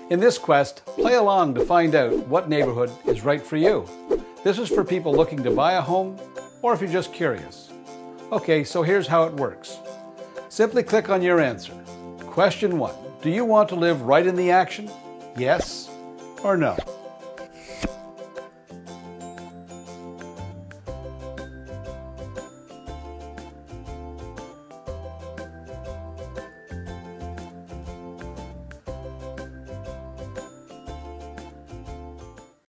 In this quest, play along to find out what neighborhood is right for you. This is for people looking to buy a home, or if you're just curious. Okay, so here's how it works. Simply click on your answer. Question 1. Do you want to live right in the action? Yes or no?